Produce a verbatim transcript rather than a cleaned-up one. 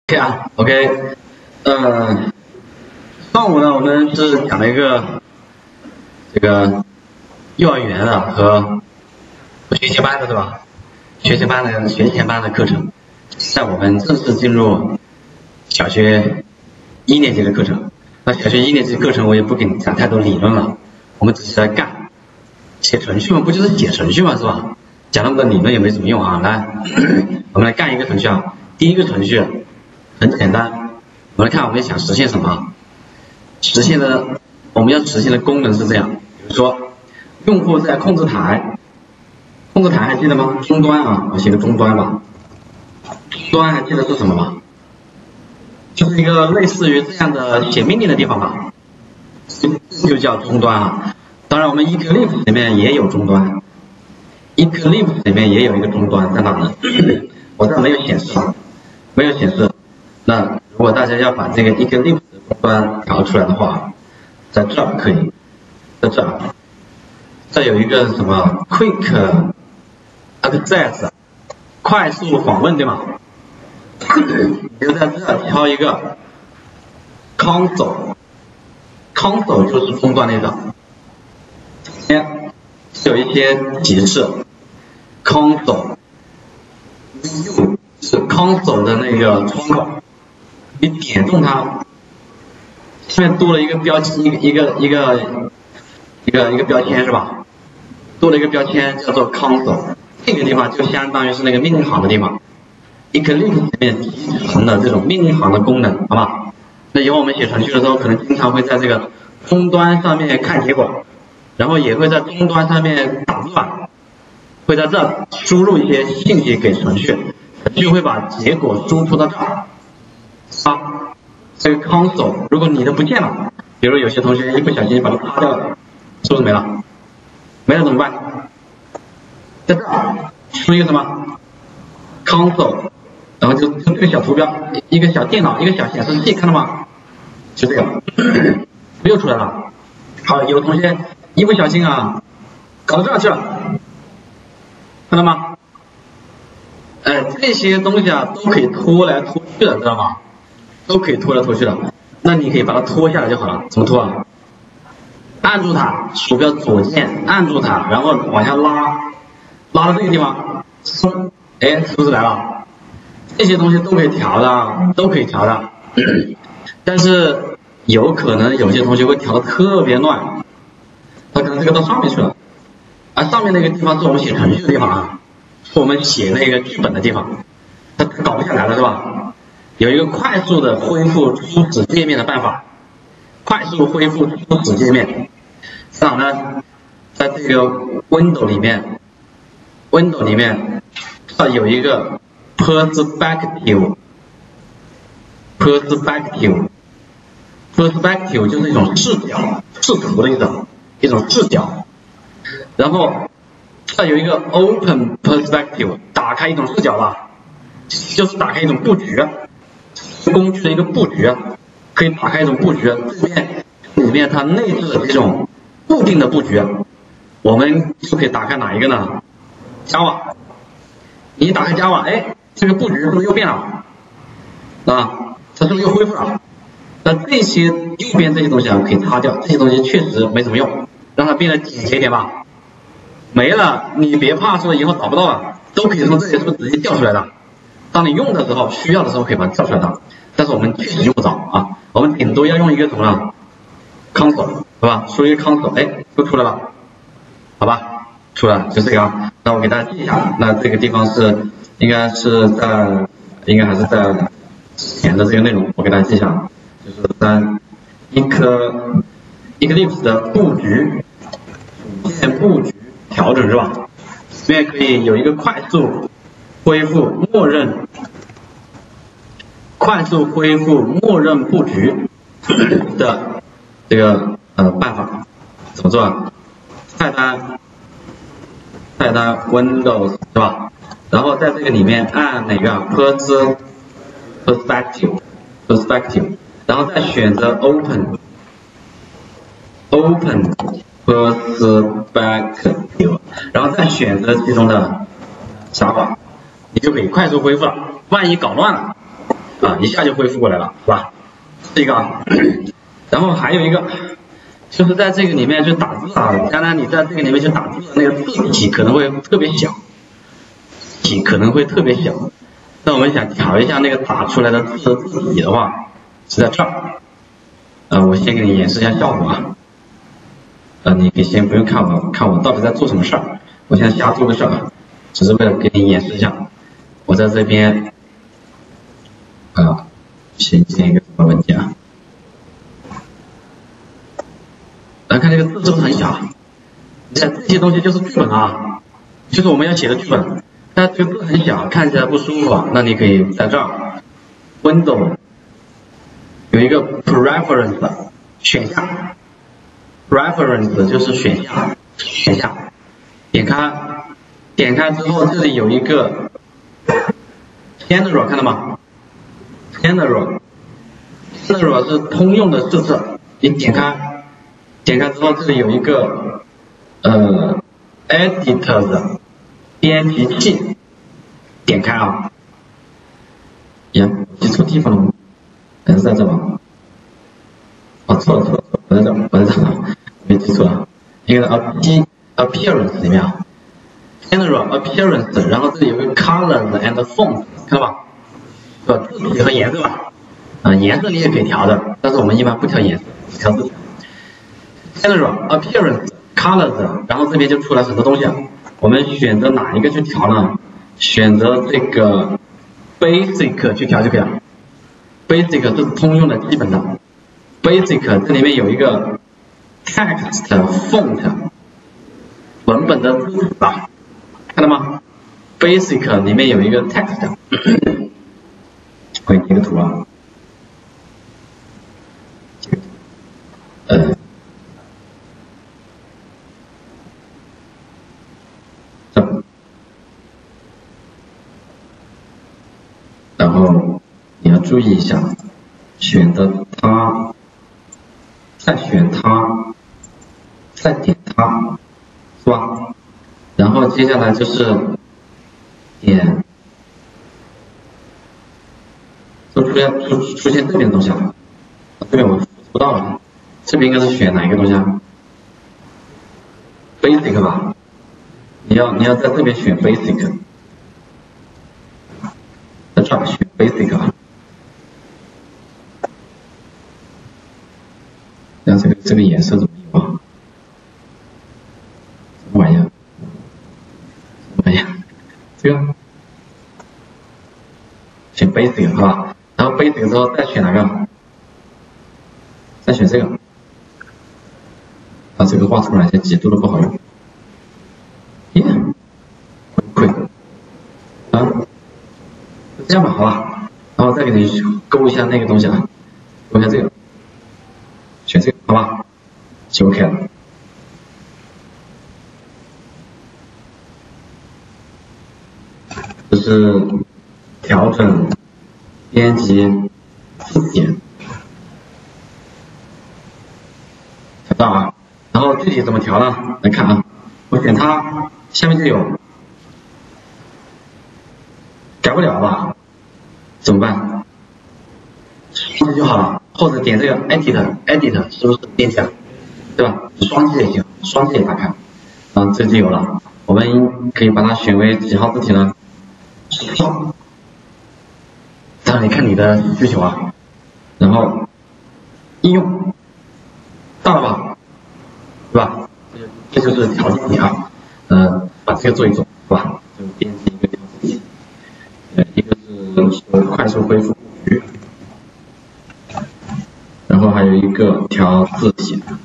OK 啊 ，OK， 呃，上午呢，我们是讲了一个这个幼儿园的和学前班的，对吧？学前班的学前班的课程，在我们正式进入小学一年级的课程。那小学一年级课程我也不给你讲太多理论了，我们只是来干，写程序嘛，不就是写程序嘛，是吧？讲那么多理论也没什么用啊。来，我们来干一个程序啊。第一个程序很简单，我们来看我们想实现什么。实现的我们要实现的功能是这样，比如说用户在控制台，控制台还记得吗？终端啊，我写个终端吧。终端还记得是什么吗？就是一个类似于这样的写命令的地方吧，这就叫终端啊。当然我们 Eclipse 里面也有终端 ，Eclipse 里面也有一个终端在哪呢？我这没有显示，没有显示。那如果大家要把这个 Eclipse 的终端调出来的话，在这儿可以，在这儿，这有一个什么 Quick Access 快速访问，对吗？你就在这儿挑一个 console， console 就是终端那个，有一些提示 console 是 console 的那个窗口，你点中它，下面多了一个标签，一个一个一个一个一个标签是吧？多了一个标签叫做 console， 这个地方就相当于是那个命令行的地方。Eclipse 里面集成的这种命令行的功能，好吧？那以后我们写程序的时候，可能经常会在这个终端上面看结果，然后也会在终端上面打字吧，会在这儿输入一些信息给程序，程序会把结果输出到这儿。啊，这个 console 如果你的不见了，比如有些同学一不小心把它擦掉了，是不是没了？没了怎么办？在这儿输一个什么 console。然后就就这个小图标，一个小电脑，一个小显示器，看到吗？就这个，又出来了。好，有同学一不小心啊，搞到这儿去了，看到吗？哎，这些东西啊都可以拖来拖去的，知道吗？都可以拖来拖去的。那你可以把它拖下来就好了。怎么拖啊？按住它，鼠标左键按住它，然后往下拉，拉到这个地方，松，哎，是不是来了？这些东西都可以调的，都可以调的，但是有可能有些同学会调的特别乱，他可能这个到上面去了，而上面那个地方是我们写程序的地方啊，是我们写那个剧本的地方，他搞不下来了是吧？有一个快速的恢复初始界面的办法，快速恢复初始界面，在哪呢？在这个 Window 里面 ，Window 里面它有一个Perspective Perspective Perspective 就是一种视角，视图的一种一种视角。然后它有一个 Open Perspective， 打开一种视角吧，就是打开一种布局，工具的一个布局，可以打开一种布局。这边里面它内置的这种固定的布局，我们就可以打开哪一个呢 ？Java。你一打开 Java， 哎。这个布局是不是又变了？啊，它是不是又恢复了？那这些右边这些东西啊可以擦掉，这些东西确实没什么用，让它变得简洁一点吧。没了，你别怕说以后找不到了，都可以从这里是不是直接调出来的？当你用的时候，需要的时候可以把它调出来的。但是我们确实用不着啊，我们顶多要用一个什么呢 ？console， 是吧？输一个 console， 哎，就出来了，好吧？出来了，就这个啊。那我给大家记一下，那这个地方是。应该是在，应该还是在之前的这个内容，我给大家记一下，就是在一个 Eclipse 的布局，组件布局调整是吧？里面可以有一个快速恢复默认，快速恢复默认布局的这个呃办法，怎么做啊？菜单，菜单 Windows 是吧？然后在这个里面按哪个 Perspective Perspective， 然后再选择 Open Open Perspective， 然后再选择其中的 Java， 你就可以快速恢复了。万一搞乱了， 啊，一下就恢复过来了，是吧？这个啊，然后还有一个就是在这个里面就打字啊，当然你在这个里面去打字，那个字体可能会特别小，体可能会特别小。那我们想调一下那个打出来的字的字体的话，是在这儿。呃，我先给你演示一下效果啊。呃，你可以先不用看我，看我到底在做什么事儿。我现在瞎做个事儿，只是为了给你演示一下。我在这边啊，先建一个什么文件啊？来看这个字是不是很小？你看这些东西就是剧本啊，就是我们要写的剧本。但这个字很小，看起来不舒服啊，那你可以在这儿 ，Window 有一个 Preference 选项 ，Preference 就是选项，选项，点开，点开之后这里有一个 General 看到吗 ？General General 是通用的设置，你点开，点开之后这里有一个呃 Editors 编辑器，点开啊，呀，记错地方了吗？还是在这吧？哦，错了错了，我在这，我在这啊，没记错啊。一个 Appearance Appearance 里面啊 ，General Appearance， 然后这里有个 Colors and Fonts， 看到吧？是吧？字体和颜色吧？啊，颜色你也可以调的，但是我们一般不调颜色，调字体。General Appearance Colors， 然后这边就出来很多东西啊。我们选择哪一个去调呢？选择这个 Basic 去调就可以了。Basic 是通用的基本的。Basic 这里面有一个 Text Font 文本的字体吧，看到吗 ？Basic 里面有一个 Text， 我给你截个图啊。呃。然后你要注意一下，选择它，再选它，再点它，是吧？然后接下来就是点，就出现出出现这边的东西了，这边我不到了，这边应该是选哪一个东西啊 ？Basic 吧，你要你要在这边选 Basic。在这儿选 Basic 啊，然后这个这个颜色怎么用啊？什么玩意儿？什么玩意儿？这个选 Basic 好吧，然后 Basic 之后再选哪个？再选这个，把这个画出来，这几度都不好用。耶，回馈啊。这样吧，好吧，然后再给你勾一下那个东西啊，勾一下这个，选这个，好吧，就 OK 了。这是调整编辑字体，调到啊，然后具体怎么调呢？来看啊，我选它，下面就有，改不了吧？怎么办？双击就好了，或者点这个 Edit Edit 是不是变起来，对吧？双击也行，双击也打开，啊，这就有了。我们可以把它选为几号字体呢？十号。当然你看你的需求啊。然后应用到了吧？对吧？这就是调字体啊。呃，把这个做一做，是吧？就编辑一个调字体。呃，一个是快速恢复布局，然后还有一个调字体。